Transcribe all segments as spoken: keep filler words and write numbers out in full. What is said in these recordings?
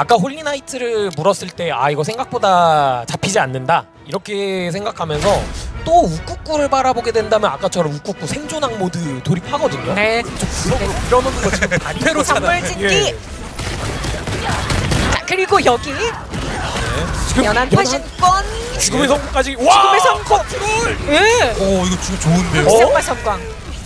아까 홀리나이트를 물었을 때 아 이거 생각보다 잡히지 않는다 이렇게 생각하면서 또 우쿠쿠를 바라보게 된다면 아까처럼 우쿠쿠 생존학 모드 돌입하거든요. 네. 블록으로 밀어놓는 거 지금 다리 그리고 선물진기. 예. 자 그리고 여기 네. 지금 연한 파신권. 죽음의 성공까지. 와! 죽음의 성공. 컨트롤. 예. 오 이거 지금 좋은데요. 극성과 성광.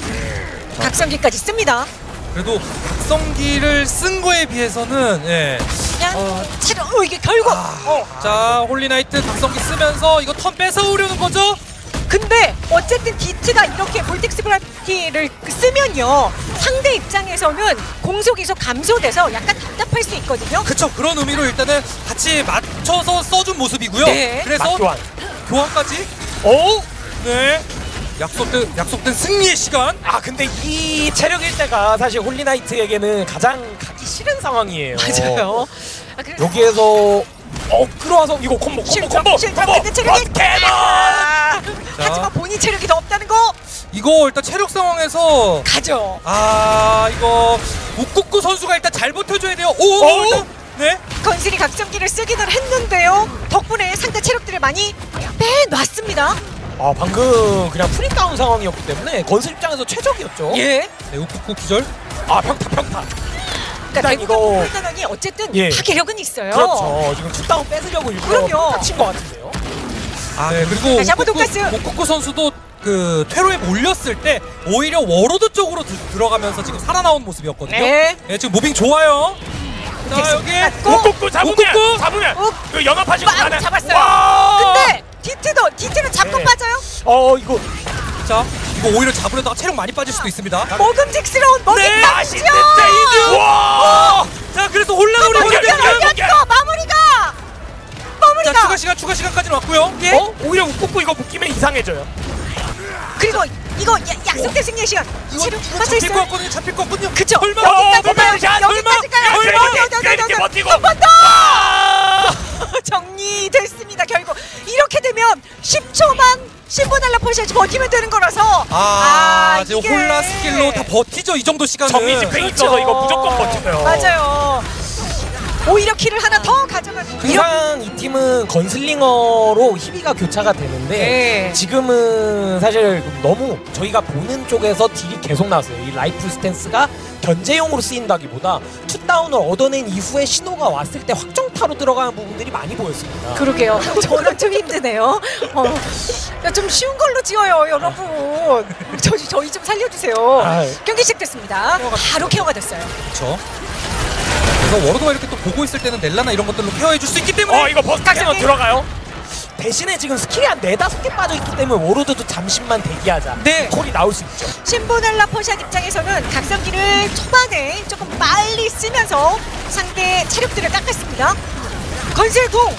각성기까지 씁니다. 그래도 각성기를 쓴 거에 비해서는 예. 그냥 어. 체력. 어 이게 결국. 아, 어. 자 홀리나이트 각성기 쓰면서 이거 턴 뺏어오려는 거죠? 근데 어쨌든 디트가 이렇게 볼텍스 브라키를 쓰면요 상대 입장에서는 공속이속 감소돼서 약간 답답할 수 있거든요. 그쵸, 그런 의미로 일단은 같이 맞춰서 써준 모습이고요. 네. 그래서 맞교환. 교환까지. 오! 네. 약속된 약속된 승리의 시간. 아 근데 이 체력일 때가 사실 홀리나이트에게는 가장 가기 싫은 상황이에요. 맞아요. 아, 그래서 여기에서 어 끌어와서 이거 콤보 콤보 실점, 콤보 실점, 콤보 근데 체력이- 캐논. 아! 하지만 본인 체력이 더 없다는 거 이거 일단 체력 상황에서 가죠. 아 이거 우쿠쿠 선수가 일단 잘 버텨줘야 돼요. 오, 오! 일단, 네. 건슬이 각성기를 쓰기는 했는데요. 덕분에 상대 체력들을 많이 빼놨습니다. 아 방금 그냥 프리다운 상황이었기 때문에 건슬 입장에서 최적이었죠. 예. 네, 우쿠쿠 기절. 아 평타 평타. 그러니까 일단 대부분 이거- 홀단원이 어쨌든 예. 파괴력은 있어요. 그렇죠. 지금 투다운 뺏으려고 일부러 그럼요. 다친 것 같은데요. 아 네, 그리고 다시 한번 우쿠쿠, 돈가스. 우쿠쿠 선수도 그 퇴로에 몰렸을 때 오히려 워로드 쪽으로 드, 들어가면서 지금 살아나온 모습이었거든요. 네. 네, 지금 무빙 좋아요. 자 텍스 여기 깎고. 우쿠쿠 잡으면 우쿠쿠! 잡으면 욱. 그 연합하시고 막 나는 잡았어요. 와! 근데 디트도 디트는 잡고 네. 빠져요. 어 이거 자 이거 오히려 잡으려다가 체력 많이 빠질 수도 있습니다. 먹음직스러운 먹이 네, 맛있죠. 제이드. 와! 자 그래서 혼란으로 공격, 이겨내는 공격, 연결 공격. 연결 마무리가 자 마무리가 추가 시간 추가 시간까지는 왔고요. 예. 어? 오히려 우쿠쿠 이거 묶이면 이상해져요. 그리고 이거 야, 약속된 승리의 시간 이거 체력 이거 빠져 잡힐 것 있어요. 같거든요. 잡힐 것 같거든요. 그쵸. 설마 여기까지 가요. 샷, 여기까지 가요. 설마? 여기, 야, 여기, 여기, 이렇게 여기, 버티고. 한 번 더. 와! 정리됐습니다. 결국 이렇게 되면 십 초만 신보날라 포시아지 버티면 되는 거라서 아, 지금 이게- 홀라 스킬로 다 버티죠. 이 정도 시간은. 정리 집행 있어서 이거 무조건 버텨요. 맞아요. 오히려 킬을 하나 더 가져가는 항상 이 팀은 건슬링어로 희비가 교차가 되는데 네. 지금은 사실 너무 저희가 보는 쪽에서 딜이 계속 나왔어요. 이 라이프 스탠스가 견제용으로 쓰인다기보다 투다운을 얻어낸 이후에 신호가 왔을 때 확정타로 들어가는 부분들이 많이 보였습니다. 그러게요. 저는 좀 힘드네요. 어, 좀 쉬운 걸로 지어요, 여러분. 저희 저희 좀 살려주세요. 아유. 경기 시작됐습니다. 바로 케어가 됐어요. 그렇죠. 그래서 워로드가 이렇게 또 보고 있을 때는 넬라나 이런 것들로 케어해줄 수 있기 때문에. 어 이거 버스 각성기. 캐논 들어가요. 대신에 지금 스킬이 한 네다섯 개 빠져있기 때문에 워로드도 잠시만 대기하자. 네. 콜이 나올 수 있죠. 신보넬라 포샷 입장에서는 각성기를 초반에 조금 빨리 쓰면서 상대 체력들을 깎았습니다. 건슬공!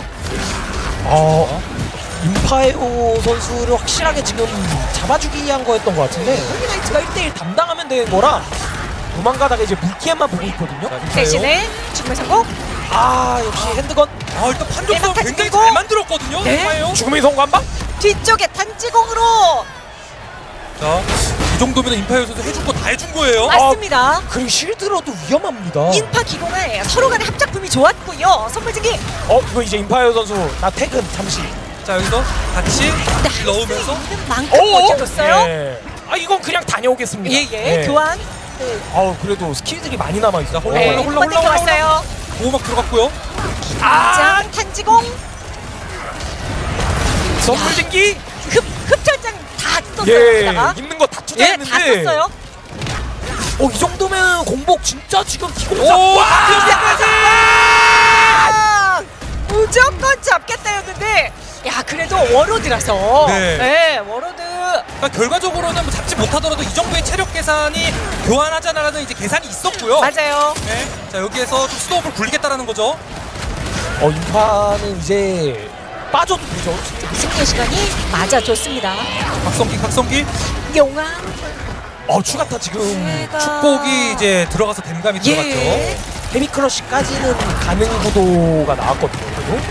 어, 임파에오 선수를 확실하게 지금 잡아주기 위한 거였던 것 같은데 홀리나이트가 일 대일 담당하면 되는 거라 도망가다가 이제 물기에만 보고 있거든요. 대신에 죽음의 성공! 아 역시 핸드건. 아 일단 판정선 일반까지 굉장히 끌고. 잘 만들었거든요. 네. 정말요. 죽음의 성공 한 방? 뒤쪽에 단지공으로 자, 이 정도면 임파이어 선수 해준 거 다 해준 거예요. 맞습니다. 그리고 실드로도 위험합니다. 인파 기공에 서로 간의 합작품이 좋았고요. 선물증기 어 이거 이제 임파이어 선수 나 퇴근 잠시. 자 여기서 같이 넣으면서. 있는 만큼 버텨줬어요. 예. 아 이건 그냥 다녀오겠습니다. 예예. 교환. 아우 그래도 스킬들이 많이 남아 있어. 홀라, 네, 홀라, 한번 홀라, 홀라, 땡겨왔어요. 보호막 들어갔고요. 아 장 탄지공. 선물 진기. 흡 흡철장 다 썼어요. 예. 게다가. 있는 거 다 예, 투자했는데. 다 썼어요. 어이 정도면 공복 진짜 지금 기공사. 오, 와! 아, 무조건 잡겠다였는데 야 그래도 워로드라서 네. 네, 워로드 그러니까 결과적으로는 뭐 잡지 못하더라도 이 정도의 체력 계산이 교환하자라는 이제 계산이 있었고요. 맞아요. 네. 자 여기에서 좀 스톱을 굴리겠다라는 거죠. 어 인파는 이제 빠져도 되죠. 승리의 시간이 맞아줬습니다. 각성기 각성기 용암 어 추가타 지금 제가- 축복이 이제 들어가서 댐감이 들어갔죠. 예. 헤비크러쉬까지는 가능 구도가 나왔거든요. 그래도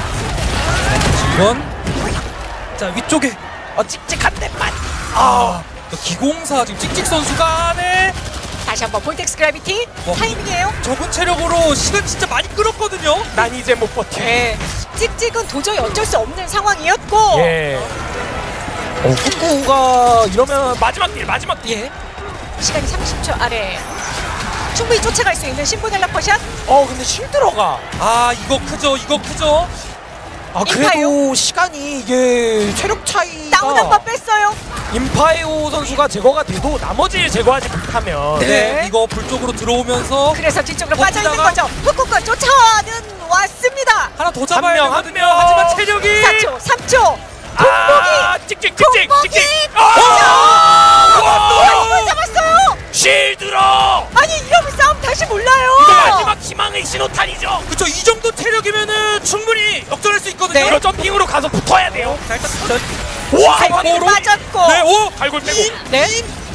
이건 자 위쪽에 어 찍찍한 데만. 아 기공사 지금 찍찍 선수가 안에 다시 한번 볼텍스 그래비티 어. 타이밍이에요. 적은 체력으로 시간 진짜 많이 끌었거든요. 난 이제 못 버텨. 네. 찍찍은 도저히 어쩔 수 없는 상황이었고. 예. 어, 꾸꾸가 이러면 마지막 딜, 마지막 딜. 예. 시간이 삼십 초 아래. 충분히 쫓아갈 수 있는 신보넬라 퍼샷. 어, 근데 실드러가. 아 이거 크죠, 이거 크죠. 아, 그래도 인파이오. 시간이 이게 체력 차이가. 다운 한 번 뺐어요. 인파이오 선수가 제거가 돼도 나머지를 제거하지 못하면. 네. 네. 이거 불 쪽으로 들어오면서 그래서 뒤쪽으로 어, 빠져 있는 보다가- 거죠. 후쿠가 쫓아와는 왔습니다. 하나 더 잡아야 한 명, 한 되거든요. 명. 하지만 체력이 사 초, 삼 초. 아, 찍찍, 찍찍, 공복이! 찍찍. 아, 아, 이걸 잡았어요. 실드러. 아니 이러면 싸움 다시 몰라요. 이거 마지막 희망의 신호탄이죠. 그쵸, 이 정도 체력이면은 충분히 역전할 수 있거든요. 네. 이거 점핑으로 가서 붙어야 돼요. 자 일단 전 와, 갈고리 바로. 빠졌고. 네, 오 갈골 빼고. 네.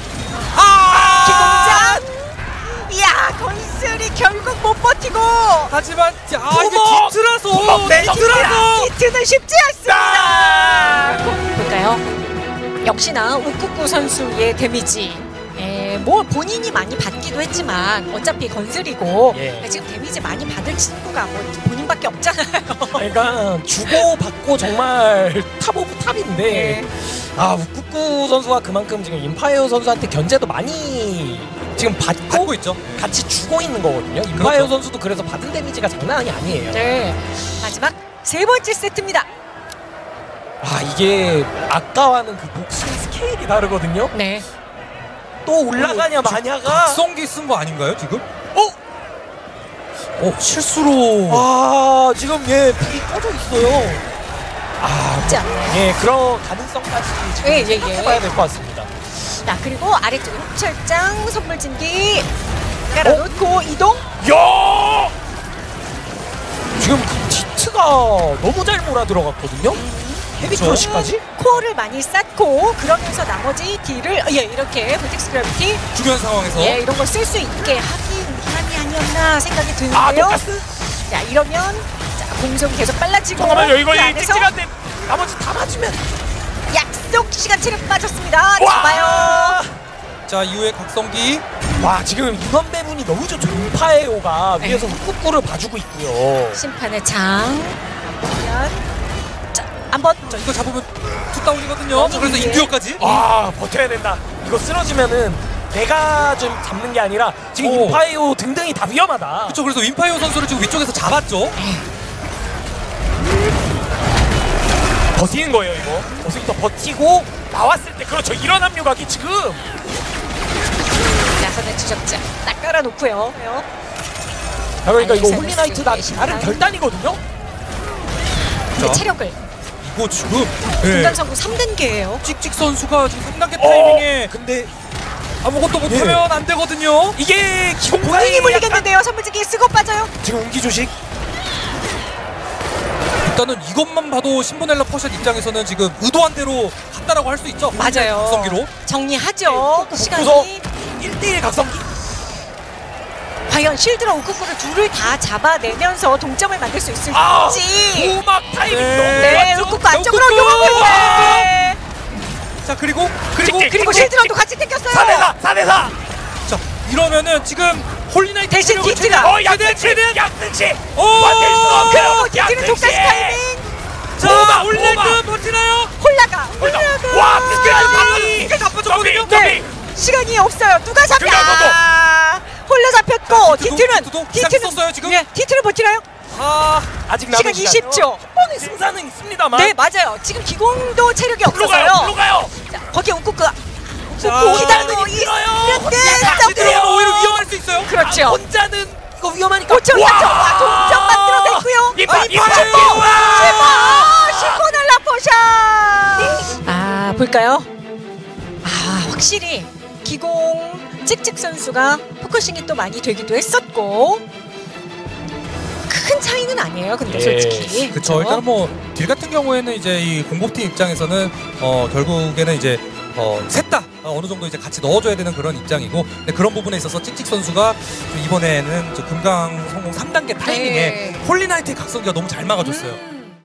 아! 기공장. 이야 건슬이 결국 못 버티고. 하지만 자, 아 이게 구멍! 디트라서 구멍 내 디트라서 히트는 쉽지 않습니다. 볼까요? 역시나 우쿠쿠 선수의 데미지. 예, 뭐 본인이 많이 받기도 했지만 어차피 건슬이고 예. 지금 데미지 많이 받을 친구가 뭐 본인밖에 없잖아요. 그러니까 주고 받고 정말 탑 오브 탑인데 네. 아 우쿠쿠 선수가 그만큼 지금 인파이어 선수한테 견제도 많이 지금 받고, 받고 있죠. 같이 주고 있는 거거든요. 인파이어 그렇죠. 선수도 그래서 받은 데미지가 장난이 아니에요. 네. 마지막 세 번째 세트입니다. 아 이게 아까와는 그 목숨 스케일이 다르거든요. 네. 또 올라가냐 마냐가 각성기 쓴 거 아닌가요 지금? 어? 어 실수로 아 지금 예 불이 꺼져 있어요. 아 쉽지 않네요. 예 그런 가능성까지 지금 예, 예, 예. 생각해봐야 될 것 같습니다. 자 그리고 아래쪽에 흡철장 선물진기 깔아놓고 이동. 야! 지금 그 디트가 너무 잘 몰아 들어갔거든요. 헤비크러시까지? 코어를 많이 쌓고 그러면서 나머지 딜을 예 이렇게 볼텍스 그래비티 중요한 상황에서 예 이런 걸 쓸 수 있게 하긴 한이 아니었나 생각이 아, 드는데요. 똑같은? 자 이러면 자 공속이 계속 빨라지고 잠깐만요, 이거 그 이 안에서 찍찍한데 나머지 다 맞으면 약속 시간 체력 빠졌습니다. 와! 잡아요. 자 이후에 각성기 와 지금 인원 배분이 너무 좋죠. 인파에오가 네. 위에서 후쿠쿠를 봐주고 있고요. 심판의 장 보면 자 한번 자 이거 잡으면 투다운이거든요. 자, 그래서 예. 인듀어까지 아 버텨야 된다. 이거 쓰러지면은 내가 좀 잡는 게 아니라 지금 오. 인파에오 등등이 다 위험하다. 그렇죠. 그래서 윈파이어 선수를 지금 위쪽에서 잡았죠. 버티는 거예요 이거. 버스부터 버티고 나왔을 때 그렇죠. 이런 합류각이 지금 나선의 추적자 딱 깔아놓고요. 자, 그러니까 이거 아이고, 홀리나이트 나 심판. 나름 결단이거든요. 근데 자. 체력을 이거 지금 예. 중간성구 삼 단계예요. 찍찍 선수가 지금 삼 단계 어, 타이밍에 근데 아무것도 못하면 안 되거든요. 이게 기본 본인이 물리겠는데요. 선물지기 쓰고 빠져요. 지금 운기 조식. 일단은 이것만 봐도 신보넬라 퍼샷 입장에서는 지금 의도한 대로 갔다라고 할 수 있죠. 맞아요. 각성기로. 정리하죠. 구석 시간이 일 대 일 각성기. 과연 실드로 우쿠쿠를 둘을 다 잡아내면서 동점을 만들 수 있을지. 아, 오막 타이밍 네. 너무 네, 좋았죠? 우쿠쿠 안쪽으로 우쿠쿠! 요만큼에. 자 그리고 그리고 찍찍! 그리고 실드로도 같이 땡겼어요. 사 대 사, 사 대 사. 자 이러면은 지금 홀리나이트 대신 체력을 디트가. 최대한- 어, 약등치, 약등치. 오! 버틸 수 없어요. 오, 디트는 독다시 타이밍. 자 오바, 홀리나이트 오바. 버티나요? 홀라가. 홀라. 홀라가. 와, 비스켓 이게 나빠졌거든요. 네. 시간이 없어요. 누가 잡냐? 그냥 홀라 잡혔고 자, 디트도, 디트는 디트도 기상 썼어요, 지금? 예, 디트는 버티나요? 아 아직 남은 시간 시간 이십 초. 한 번의 승산은 있습니다만. 네, 맞아요. 지금 기공도 체력이 불로 가요, 없어서요. 불로 가요. 자, 거기에 우쿠쿠. 자, 우쿠쿠 기다리고 시간은 있는데 같이 들어가면 오히려 위험할 수 있어요. 그렇죠. 아, 혼자는 이거 위험하니까. 오 초, 사 초. 와, 동점 만들어냈고요. 이파, 아, 이파, 이파요. 이파. 슈퍼넬라 포샷. 아, 볼까요? 아, 확실히 기공 찍찍 선수가 포커싱이 또 많이 되기도 했었고 큰 차이는 아니에요. 근데 예, 솔직히 그렇죠. 일단 뭐 딜 같은 경우에는 이제 이 공복팀 입장에서는 어 결국에는 이제 어셋 다 어느 정도 이제 같이 넣어줘야 되는 그런 입장이고, 근데 그런 부분에 있어서 찍찍 선수가 좀 이번에는 저 금강 성공 삼 단계 타이밍에 네. 홀리나이트의 각성기가 너무 잘 막아줬어요.